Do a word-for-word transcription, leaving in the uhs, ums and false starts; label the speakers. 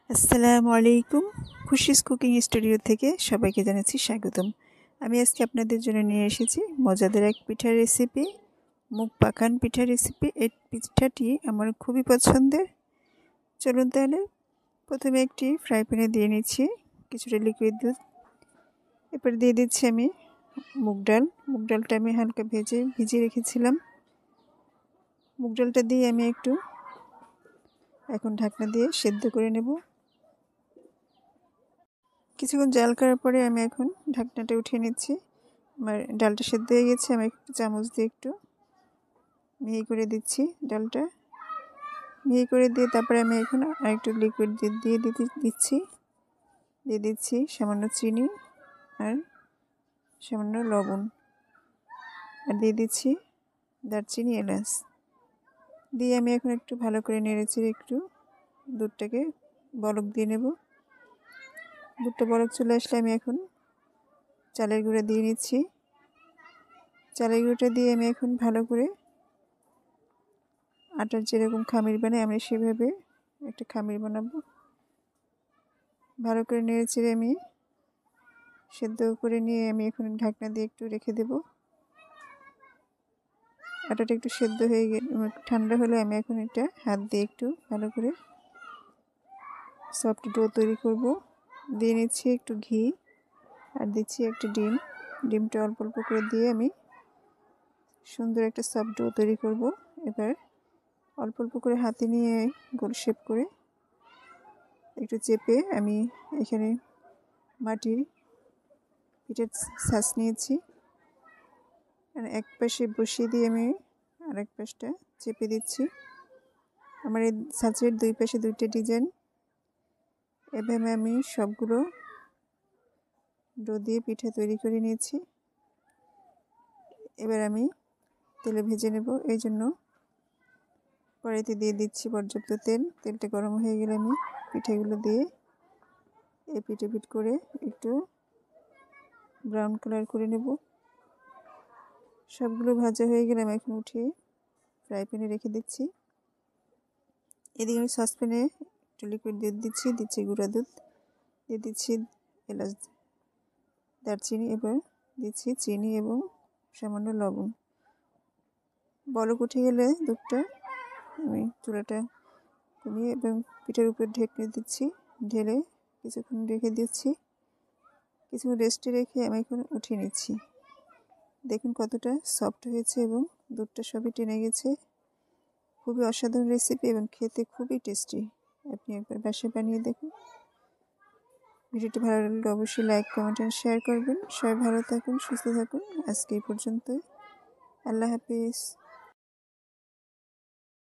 Speaker 1: আসসালামু আলাইকুম। Khushi's cooking studio থেকে সবাইকে জানাচ্ছি স্বাগতম। আমি আজকে আপনাদের জন্য নিয়ে এসেছি মজাদার এক পিঠার রেসিপি, মুগ পাখান পিঠার রেসিপি। এই পিঠাটি আমার খুবই পছন্দের। চলুন তাহলে প্রথমে একটি ফ্রাই প্যানে দিয়ে নিচ্ছি কিছুটা লিকুইড দুধ। এরপর দিয়ে দিচ্ছি আমি মুগ ডাল। মুগ ডালটা আমি হালকা ভেজে ভিজিয়ে রেখেছিলাম। মুগ ডালটা দিয়ে আমি একটু এখন ঢাকনা দিয়ে সেদ্ধ করে নেব। কিছুক্ষণ জাল করার পরে আমি এখন ঢাকনাটা উঠিয়ে নিচ্ছি। আমার ডালটা সেদ্ধ হয়ে গেছে। আমি একটু চামচ দিয়ে একটু মিহি করে দিচ্ছি ডালটা। মিহি করে দিয়ে তারপরে আমি এখন আরেকটু লিকুইড দিয়ে দিতে দিচ্ছি দিয়ে দিচ্ছি সামান্য চিনি আর সামান্য লবণ, আর দিয়ে দিচ্ছি দারচিনি, এলাচ দিয়ে আমি এখন একটু ভালো করে নেড়েচেড়ে একটু দুধটাকে বলক দিয়ে নেব। দুধটা বলক চলে আসলে আমি এখন চালের গুঁড়া দিয়ে নিচ্ছি। চালের গুঁড়োটা দিয়ে আমি এখন ভালো করে আটার যেরকম খামির বানাই আমি সেভাবে একটা খামির বানাবো। ভালো করে নেড়ে চেড়ে আমি সেদ্ধ করে নিয়ে আমি এখন ঢাকনা দিয়ে একটু রেখে দেব। আটাটা একটু সেদ্ধ হয়ে গেলে ঠান্ডা হলে আমি এখন এটা হাত দিয়ে একটু ভালো করে সফট ডো তৈরি করব। দিয়ে নিচ্ছি একটু ঘি আর দিচ্ছি একটা ডিম। ডিমটা অল্প অল্প করে দিয়ে আমি সুন্দর একটা সফট ডো তৈরি করব। এবার অল্প অল্প করে হাতে নিয়ে গোল শেপ করে একটু চেপে আমি এখানে মাটির পিঠার ছাঁচ নিয়েছি। আর এক পাশে বসিয়ে দিয়ে আমি আরেক পাশটা চেপে দিচ্ছি। আমার এই ছাঁচের দুই পাশে দুইটা ডিজাইন। এভাবে আমি সবগুলো ডো দিয়ে পিঠা তৈরি করে নিয়েছি। এবার আমি তেলে ভেজে নেব। এই জন্য কড়াইতে দিয়ে দিচ্ছি পর্যাপ্ত তেল। তেলটা গরম হয়ে গেলে আমি পিঠাগুলো দিয়ে এই পিঠে পিঠ করে একটু ব্রাউন কালার করে নেব। সবগুলো ভাজা হয়ে গেলে আমি এখন উঠিয়ে ফ্রাই প্যানে রেখে দিচ্ছি। এদিকে আমি সসপ্যানে একটু লিকুইড দুধ দিচ্ছি দিচ্ছি গুঁড়া দুধ, দিয়ে দিচ্ছি এলাচ, দারচিনি, এবার দিচ্ছি চিনি এবং সামান্য লবণ। বলক উঠে গেলে দুধটা আমি চুলাটা কমিয়ে এবং পিঠার উপর ঢেকে দিচ্ছি। ঢেলে কিছুক্ষণ রেখে দিচ্ছি। কিছুক্ষণ রেস্টে রেখে আমি এখন উঠিয়ে নিচ্ছি। দেখুন কতটা সফট হয়েছে এবং দুধটা সবই টেনে গেছে। খুবই অসাধারণ রেসিপি এবং খেতে খুবই টেস্টি। আপনি একবার বাসায় বানিয়ে দেখুন। ভিডিওটি ভালো লাগলে অবশ্যই লাইক, কমেন্ট আর শেয়ার করবেন। সবাই ভালো থাকুন, সুস্থ থাকুন। আজকে এই পর্যন্তই। আল্লাহ হাফিজ।